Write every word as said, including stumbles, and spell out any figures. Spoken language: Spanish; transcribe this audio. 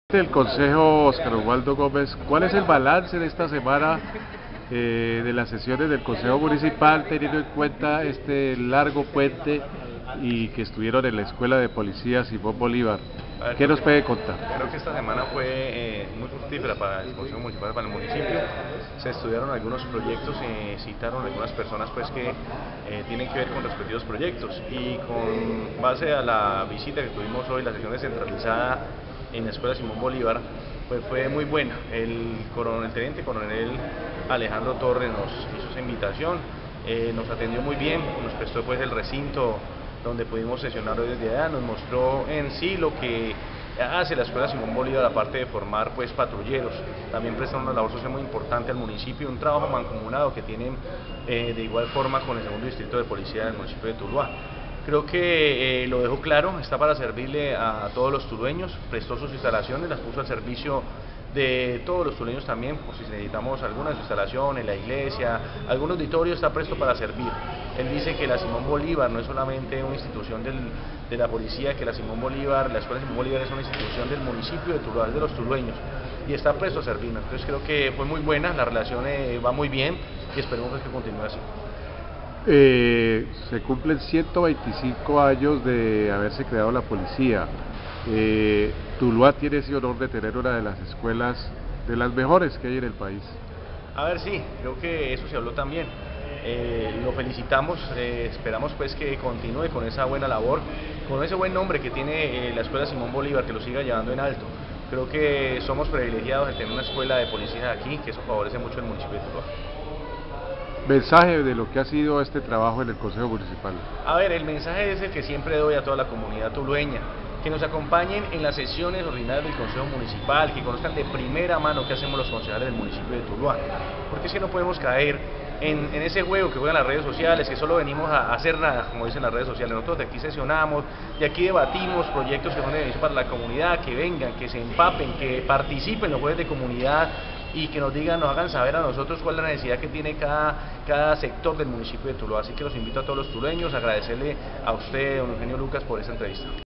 Del Consejo, Óscar Osvaldo Gómez, ¿cuál es el balance de esta semana eh, de las sesiones del Consejo Municipal, teniendo en cuenta este largo puente y que estuvieron en la Escuela de Policía Simón Bolívar? Ver, ¿Qué nos que, puede contar? Creo que esta semana fue eh, muy fructífera para el Consejo Municipal, para el municipio. Se estudiaron algunos proyectos, se eh, citaron algunas personas pues que eh, tienen que ver con respectivos proyectos, y con base a la visita que tuvimos hoy, la sesión descentralizada en la Escuela Simón Bolívar, pues fue muy buena. El, coronel, el teniente coronel Alejandro Torres nos hizo esa invitación, eh, nos atendió muy bien, nos prestó pues el recinto donde pudimos sesionar hoy desde allá, nos mostró en sí lo que hace la Escuela Simón Bolívar, aparte de formar pues patrulleros. También prestan una labor social muy importante al municipio, un trabajo mancomunado que tienen eh, de igual forma con el segundo distrito de policía del municipio de Tuluá. Creo que eh, lo dejó claro, está para servirle a todos los tulueños, prestó sus instalaciones, las puso al servicio de todos los tulueños también, por si necesitamos alguna de sus instalaciones, la iglesia, algún auditorio, está presto para servir. Él dice que la Simón Bolívar no es solamente una institución del, de la policía, que la Simón Bolívar, la Escuela Simón Bolívar es una institución del municipio de Tuluá, de los tulueños, y está presto a servirnos. Entonces creo que fue muy buena, la relación eh, va muy bien, y esperemos pues, que continúe así. Eh, se cumplen ciento veinticinco años de haberse creado la policía. Eh, Tuluá tiene ese honor de tener una de las escuelas de las mejores que hay en el país. A ver, sí, creo que eso se habló también. Eh, lo felicitamos, eh, esperamos pues que continúe con esa buena labor, con ese buen nombre que tiene eh, la Escuela Simón Bolívar, que lo siga llevando en alto. Creo que somos privilegiados de tener una escuela de policía aquí, que eso favorece mucho al municipio de Tuluá. Mensaje de lo que ha sido este trabajo en el Consejo Municipal. A ver, el mensaje es el que siempre doy a toda la comunidad tulueña: que nos acompañen en las sesiones ordinarias del Consejo Municipal, que conozcan de primera mano qué hacemos los concejales del municipio de Tuluá, porque es que no podemos caer en, en ese juego que juegan las redes sociales, que solo venimos a, a hacer nada, como dicen las redes sociales. Nosotros de aquí sesionamos, de aquí debatimos proyectos que son de beneficio para la comunidad, que vengan, que se empapen, que participen en los jueves de comunidad, y que nos digan, nos hagan saber a nosotros cuál es la necesidad que tiene cada, cada sector del municipio de Tuluá. Así que los invito a todos los tulueños a agradecerle a usted, don Eugenio Lucas, por esta entrevista.